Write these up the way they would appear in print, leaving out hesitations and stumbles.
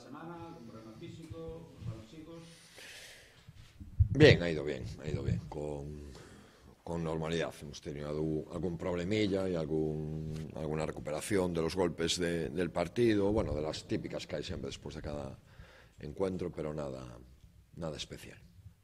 semana, con problema físico, con los chicos. Bien, ha ido bien, con normalidad. Hemos tenido algún problemilla y alguna recuperación de los golpes del partido, bueno, de las típicas que hay siempre después de cada encuentro, pero nada especial.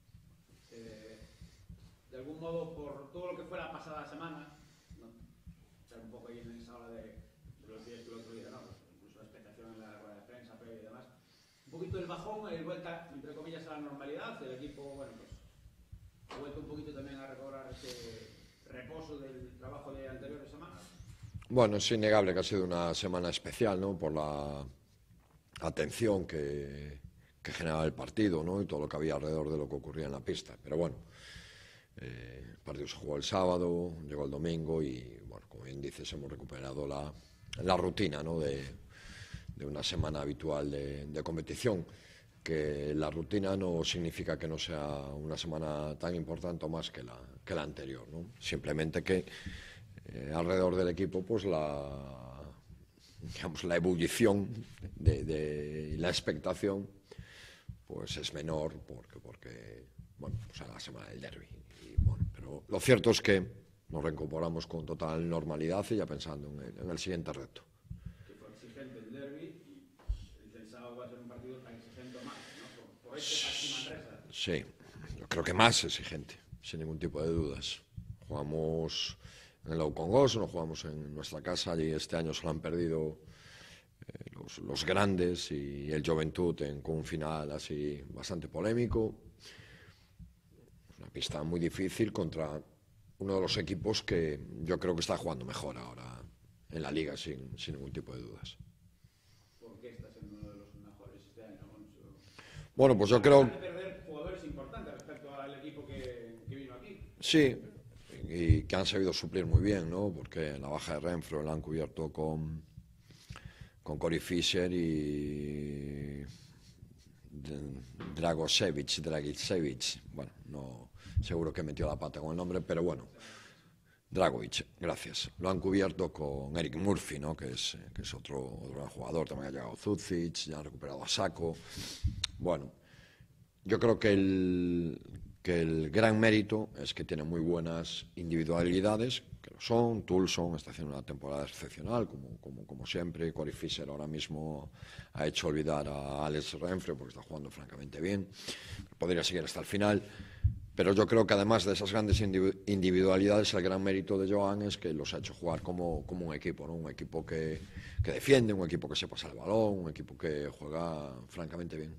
De algún modo, por todo lo que fue la pasada semana, ¿no? Estar un poco ahí en esa hora de los días que el otro día, ¿no? Incluso la expectación en la rueda de prensa, previa y demás. Un poquito el bajón, el vuelta, entre comillas, a la normalidad. El equipo, bueno, pues ha vuelto un poquito también a recobrar ese reposo del trabajo de anteriores semanas. Bueno, es innegable que ha sido una semana especial, ¿no? Por la atención que generaba el partido, ¿no? Y todo lo que había alrededor de lo que ocurría en la pista. Pero bueno, el partido se jugó el sábado, llegó el domingo y, bueno, como bien dices, hemos recuperado la rutina, ¿no? de una semana habitual de competición, que la rutina no significa que no sea una semana tan importante o más que la anterior, ¿no? Simplemente que alrededor del equipo, pues la ebullición y la expectación pues es menor porque bueno, pues a la semana del derbi. Bueno, pero lo cierto es que nos reincorporamos con total normalidad y ya pensando en el siguiente reto. Que fue exigente el derbi y el del sábado va a ser un partido tan exigente o más, ¿no? Por este Pachi Manresa. Sí, yo creo que más exigente, sin ningún tipo de dudas. Jugamos en el Lou Congost, no jugamos en nuestra casa, allí este año se lo han perdido los grandes y el Juventud con un final así bastante polémico. Una pista muy difícil contra uno de los equipos que yo creo que está jugando mejor ahora en la liga sin ningún tipo de dudas. ¿Por qué está siendo uno de los mejores este año, Alonso? Bueno, pues yo creo... de perder jugadores importantes respecto al equipo que vino aquí. Sí, y que han sabido suplir muy bien, ¿no? Porque la baja de Renfro la han cubierto con Cory Fisher y Dragicevic, bueno, no, seguro que metió la pata con el nombre, pero bueno, Dragovic, gracias. Lo han cubierto con Eric Murphy, ¿no? que es otro gran jugador, también ha llegado Zucic, ya han recuperado a Sacco. Bueno, yo creo que el gran mérito es que tiene muy buenas individualidades, que lo son. Toulson está haciendo una temporada excepcional, como siempre. Cory Fisher ahora mismo ha hecho olvidar a Alex Renfrew porque está jugando francamente bien. Podría seguir hasta el final. Pero yo creo que además de esas grandes individualidades, el gran mérito de Joan es que los ha hecho jugar como un equipo, ¿no? Un equipo que defiende, un equipo que se pasa el balón, un equipo que juega francamente bien.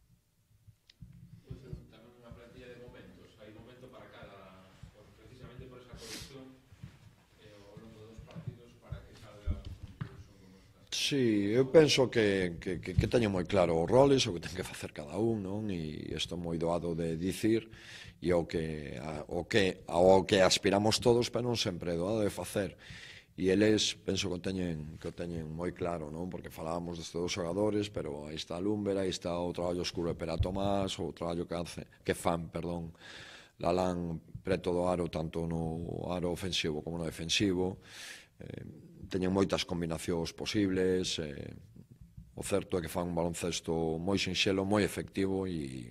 Sí, eu penso que teño moi claro os roles, o que ten que facer cada un, non? E isto é moi doado de dicir, e ao que aspiramos todos, pero non sempre é doado de facer. E eles, penso que o teñen moi claro, non? Porque falábamos destes dos xogadores, pero aí está Lumber, aí está o traballo escuro de Pera Tomás, o traballo que fan, Lalán preto do aro, tanto no aro ofensivo como no defensivo. Teñen moitas combinacións posibles, o certo é que fan un baloncesto moi sinxelo, moi efectivo e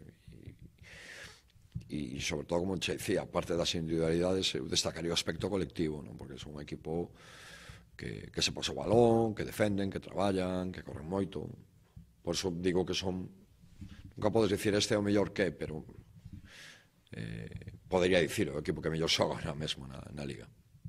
sobre todo, como che dicía, aparte das individualidades, eu destacaría o aspecto colectivo, non? Porque son un equipo que se pasa o balón, que defenden, que traballan, que corren moito. Por iso digo que son, nunca podes dicir este é o mellor que, pero podería dicir o equipo que mellor xoga ahora mesmo na liga.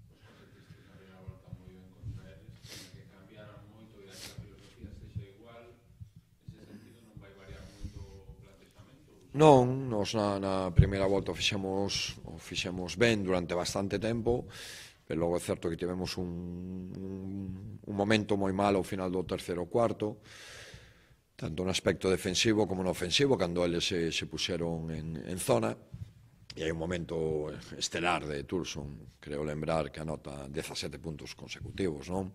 Non, nos na primeira volta o fixemos ben durante bastante tempo, pero logo é certo que tivemos un momento moi malo ao final do terceiro cuarto, tanto no aspecto defensivo como no ofensivo, cando eles se puxeron en zona, e hai un momento estelar de Toulson, creo lembrar que anota 17 puntos consecutivos, non?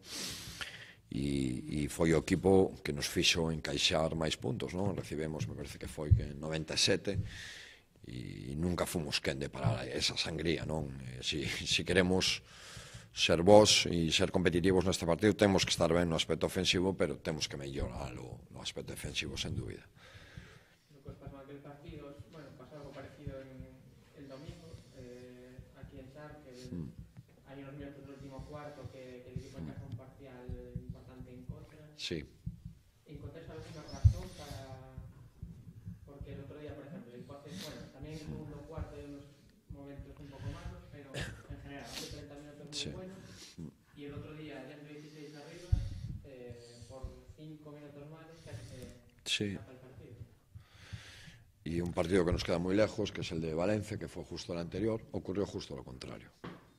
E foi o equipo que nos fixo encaixar máis puntos, non? Recibemos, me parece que foi 97, e nunca fomos quen de parar esa sangría, non? Si queremos ser vos e ser competitivos neste partido. Temos que estar ben no aspecto ofensivo, pero temos que mellorar o aspecto defensivo, sen dúbida. Lo que os pasó en aquel partido, bueno, pasó algo parecido en el domingo, aquí en Char, que hay unos minutos del último cuarto que el equipo encaja un parcial importante en contra. Sí. ¿Encontráis alguna razón para...? Porque el otro día, por ejemplo, el equipo hace, bueno, también en el segundo cuarto hay unos momentos un poco malos, pero en general hace 30 minutos muy buenos, y el otro día, ya 16 arriba, por 5 minutos malos, casi se escapa el partido. Y un partido que nos queda muy lejos, que es el de Valencia, que fue justo el anterior, ocurrió justo lo contrario.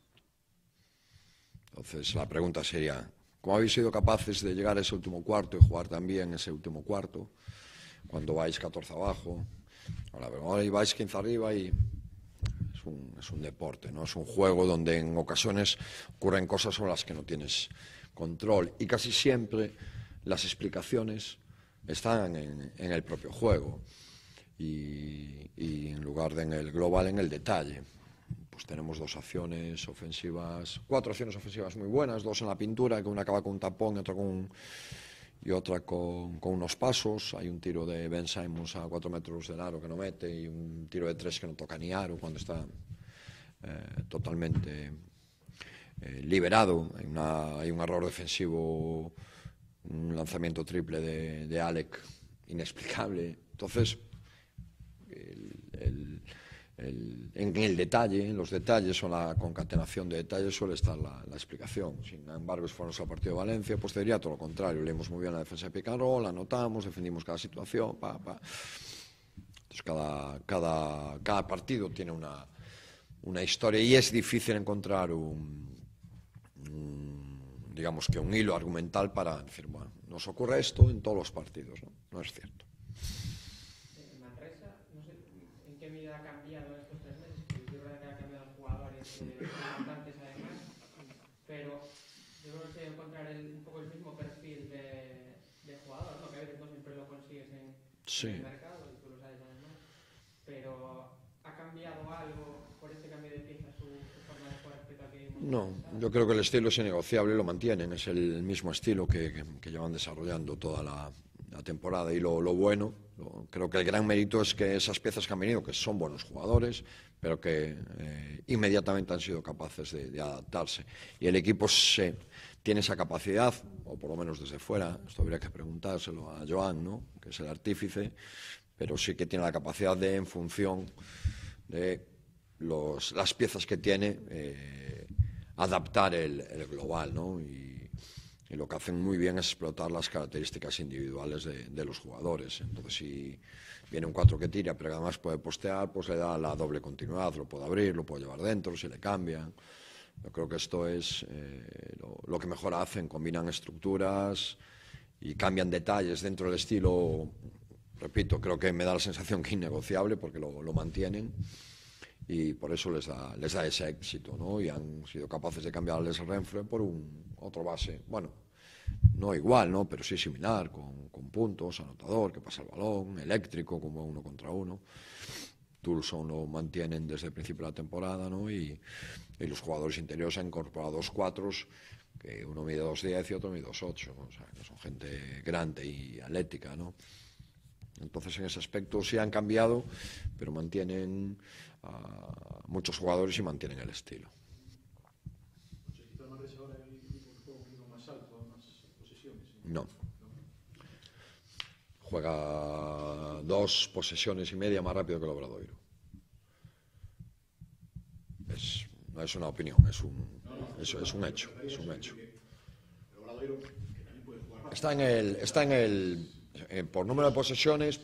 Entonces la pregunta sería, ¿cómo habéis sido capaces de llegar a ese último cuarto y jugar también ese último cuarto, cuando vais 14 abajo? Ahora vais 15 arriba y es un deporte, ¿no? Es un juego donde en ocasiones ocurren cosas sobre las que no tienes control, y casi siempre las explicaciones están en el propio juego y en lugar de en el global, en el detalle. Pues tenemos 4 acciones ofensivas muy buenas, 2 en la pintura, que una acaba con un tapón y otra con unos pasos. Hay un tiro de Ben Simmons a 4 metros del aro que no mete, y un tiro de 3 que no toca ni aro cuando está totalmente liberado. Hay un error defensivo, un lanzamiento triple de Alec inexplicable. Entonces, en el detalle, en los detalles o la concatenación de detalles suele estar la explicación. Sin embargo, si fuéramos al partido de Valencia, pues te diría todo lo contrario. Leímos muy bien la defensa de pick and roll, anotamos, defendimos cada situación. Entonces, cada partido tiene una historia, y es difícil encontrar digamos que un hilo argumental para decir, bueno, nos ocurre esto en todos los partidos, ¿no? No es cierto. Manresa, no sé en qué medida ha cambiado estos 3 meses, porque yo creo que ha cambiado los jugadores importantes además, pero yo creo que se encontrar un poco el mismo perfil de jugador, ¿no? Que a veces no siempre lo consigues en el mercado, y tú lo sabes además, pero ¿ha cambiado algo por este cambio de piezas su forma de jugar respecto a que vimos? No, yo creo que el estilo es innegociable y lo mantienen. Es el mismo estilo que llevan desarrollando toda la temporada, y lo bueno, creo que el gran mérito es que esas piezas que han venido, que son buenos jugadores, pero que inmediatamente han sido capaces de adaptarse, y el equipo tiene esa capacidad, o por lo menos desde fuera, esto habría que preguntárselo a Joan, ¿no?, que es el artífice, pero sí que tiene la capacidad de, en función de las piezas que tiene, adaptar el global, ¿no? Y lo que hacen muy bien es explotar las características individuales de los jugadores. Entonces, si viene un 4 que tira, pero además puede postear, pues le da la doble continuidad, lo puede abrir, lo puede llevar dentro, si le cambian. Yo creo que esto es lo que mejor hacen, combinan estructuras y cambian detalles dentro del estilo. Repito, creo que me da la sensación que innegociable, porque lo mantienen, y por eso les da ese éxito, ¿no? Y han sido capaces de cambiar a Les Renfre por otro base, bueno, no igual, ¿no?, pero sí similar, con puntos, anotador, que pasa el balón, eléctrico, como 1 contra 1. Toulson lo mantienen desde el principio de la temporada, ¿no? Y los jugadores interiores han incorporado 2 4s, que uno mide 2'10 y otro mide 2'8, o sea, que son gente grande y atlética, ¿no? Entonces, en ese aspecto sí han cambiado, pero mantienen a muchos jugadores y mantienen el estilo. No. Juega 2 posesiones y media más rápido que el Obradoiro. No es una opinión, es un hecho. Está en el por número de posesiones,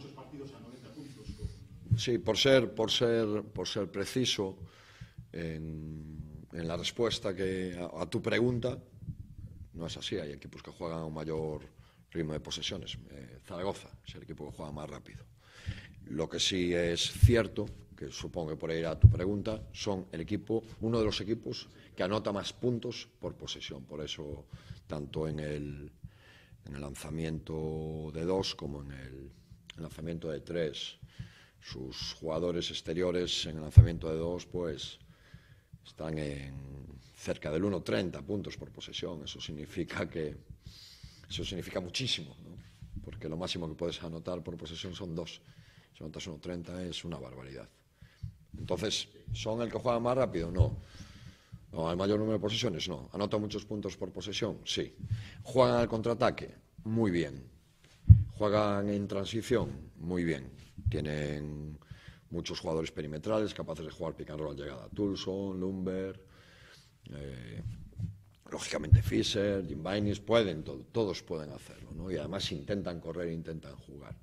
sí, por ser preciso en la respuesta a tu pregunta, no es así. Hay equipos que juegan a un mayor ritmo de posesiones. Zaragoza es el equipo que juega más rápido. Lo que sí es cierto, que supongo que por ahí era tu pregunta, son uno de los equipos que anota más puntos por posesión. Por eso, tanto en el lanzamiento de 2 como en el lanzamiento de 3, sus jugadores exteriores en el lanzamiento de 2, pues están en cerca del 1,30 puntos por posesión. Eso significa muchísimo, ¿no? Porque lo máximo que puedes anotar por posesión son 2. Si anotas 1,30 es una barbaridad. Entonces, ¿son el que juega más rápido? No. ¿No el mayor número de posesiones? No. ¿Anota muchos puntos por posesión? Sí. ¿Juegan al contraataque? Muy bien. ¿Juegan en transición? Muy bien. Tienen muchos jugadores perimetrales capaces de jugar pick and roll al llegada. Toulson, Lumber, lógicamente Fisher, Jim Bainis, todos pueden hacerlo, ¿no? Y además intentan correr, intentan jugar.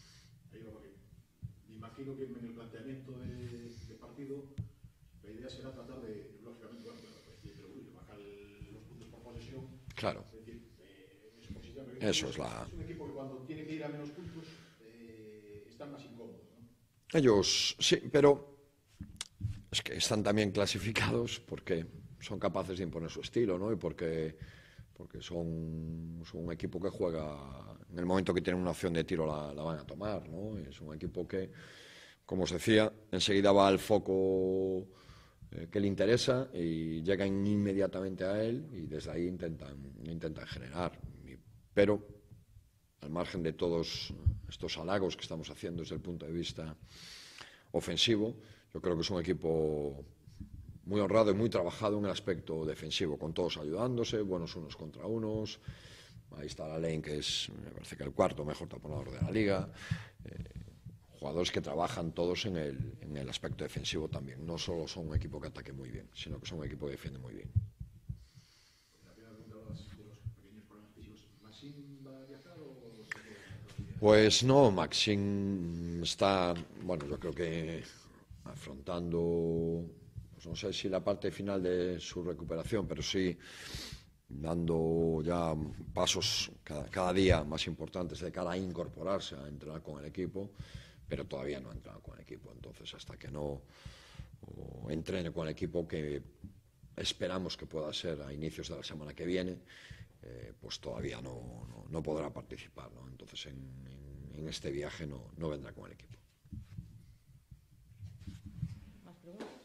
Me imagino que en el planteamiento de partido la idea será tratar de, lógicamente, bajar los puntos por posesión. Claro. Es decir, eso es la... Es un equipo que cuando tiene que ir a menos puntos están más incómodos, ¿no? Ellos sí, pero es que están también clasificados porque son capaces de imponer su estilo, ¿no? Y porque son un equipo que juega, en el momento que tienen una opción de tiro la van a tomar, ¿no? Es un equipo que, como os decía, enseguida va al foco que le interesa y llegan inmediatamente a él y desde ahí intentan generar. Pero, al margen de todos estos halagos que estamos haciendo desde el punto de vista ofensivo, yo creo que es un equipo muy honrado y muy trabajado en el aspecto defensivo, con todos ayudándose, buenos unos contra unos. Ahí está la Lane, que es, me parece que el cuarto mejor taponador de la liga. Jugadores que trabajan todos en el aspecto defensivo también. No solo son un equipo que ataque muy bien, sino que son un equipo que defiende muy bien. La primera pregunta de los pequeños problemas físicos. ¿Maxim va a viajar o...? Pues no, Maxim está, bueno, yo creo que afrontando, pues no sé si la parte final de su recuperación, pero sí dando ya pasos cada día más importantes de cara a incorporarse, a entrenar con el equipo, pero todavía no ha entrenado con el equipo. Entonces, hasta que no entrene con el equipo, que esperamos que pueda ser a inicios de la semana que viene, pues todavía no podrá participar, ¿no? Entonces, en este viaje no vendrá con el equipo. ¿Más preguntas?